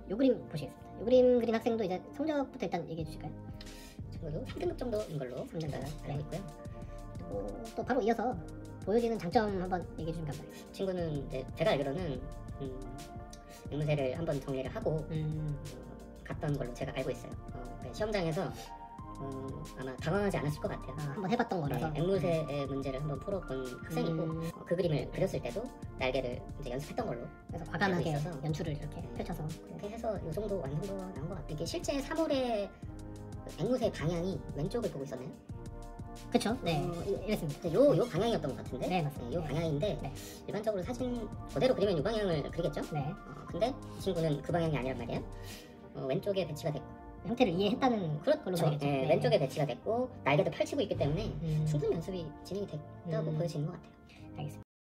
요 그림 보시겠습니다. 요 그림 그린 학생도 이제 성적부터 일단 얘기해 주실까요? 친구도 3등급 정도인 걸로 3등급. 알고 있고요. 또 바로 이어서 보여지는 장점 한번 얘기해 주시면 감사하겠습니다. 친구는 이제 제가 알기로는 앵무새를 한번 정리를 하고 갔던 걸로 제가 알고 있어요. 네, 시험장에서 아마 당황하지 않았을 것 같아요. 한번 해봤던 거라서. 네, 앵무새의 문제를 한번 풀어본 학생이고 그 그림을 그렸을 때도 날개를 이제 연습했던 걸로 그래서 과감하게 알고 있어서. 연출을 이렇게 펼쳐서 그렇게 해서 이 정도 완성도가 나온 것 같아요. 이게 실제 3월에 앵무새 방향이 왼쪽을 보고 있었나요? 그쵸? 네, 이랬습니다. 요 방향이었던 것 같은데. 네, 맞습니다. 요 방향인데 네. 일반적으로 사진 그대로 그리면 이 방향을 그리겠죠? 네, 근데 이 친구는 그 방향이 아니란 말이에요. 왼쪽에 배치가 됐고, 형태를 이해했다는 걸로 그렇죠. 봐야겠죠. 네, 왼쪽에 배치가 됐고 날개도 펼치고 있기 때문에 충분히 연습이 진행이 됐다고 음. 보여지는 것 같아요. 알겠습니다.